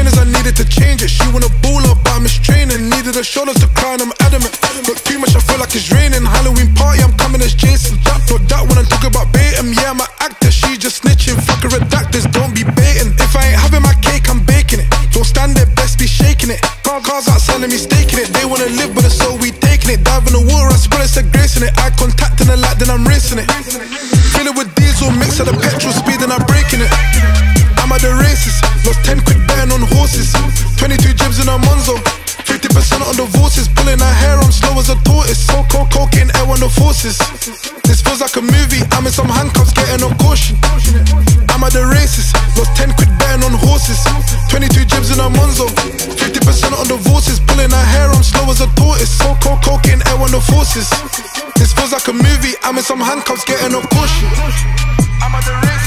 trainers, I needed to change it. She wanna ball up, but I'm training. Needed her shoulders to cry and I'm adamant. Look too much, I feel like it's raining. Halloween party, I'm coming as Jason. That when I'm talking about baiting. Yeah, I'm an actor, she just snitching. Fuck her redactors, don't be baiting. If I ain't having my cake, I'm baking it. Don't stand there, best be shaking it. Cars outside and me staking it. They wanna live, but it's so we taking it. Dive in the water, I spread it, gracing it. Eye contact in the light, then I'm racing it. Fill it with diesel, mix of the petrol speed, and I'm breaking it. I'm at the races, lost 10 quid betting on horses. 22 Gibs in a monzo, 50% on the voices. Pulling her hair, I'm slow as a tortoise. Cocaine, air on the forces. This feels like a movie, I'm in some handcuffs, getting a caution. I'm at the races, lost 10 quid betting on horses. 22 Gibs in a monzo, 50% on the voices. Pulling her hair, I'm slow as a tortoise. Cocaine, air on the forces. This feels like a movie, I'm in some handcuffs, getting a caution. I'm at the races.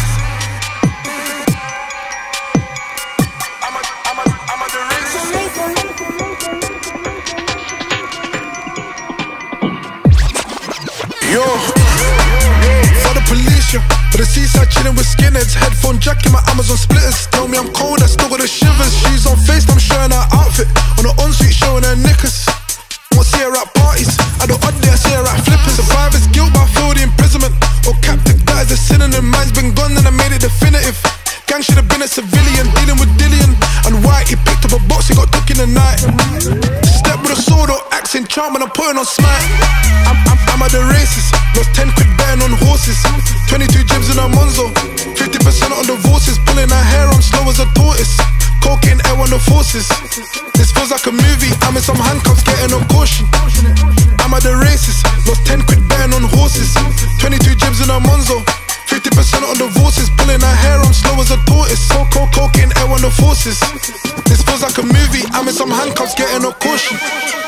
Yo, for the police, yo. For the seaside chilling with skinheads. Headphone jack in my Amazon splitters. Tell me I'm cold, I still got the shivers. She's on FaceTime showing her outfit. On the ensuite showing her knickers. Won't see her at parties. At the odd day I see her at flippers. Survivor's guilt but I feel the imprisonment. Or captive, that is a synonym. Mine's been gone and I made it definitive. Gang should have been a civilian. Dealing with Dillian and White. He picked up a box, he got took in the night. Step with a sword or axe in charm and I'm putting on smite. I'm at the races, lost 10 quid betting on horses. 22 Gibs in a monzo, 50% on the voices. Pulling her hair, I'm slow as a tortoise. Cocaine, air on the forces. This feels like a movie, I'm in some handcuffs, getting a caution. I'm at the races, lost 10 quid betting on horses. 22 Gibs in a monzo, 50% on the voices. Pulling her hair, I'm slow as a tortoise. Cocaine, air on the forces. This feels like a movie, I'm in some handcuffs, getting a caution.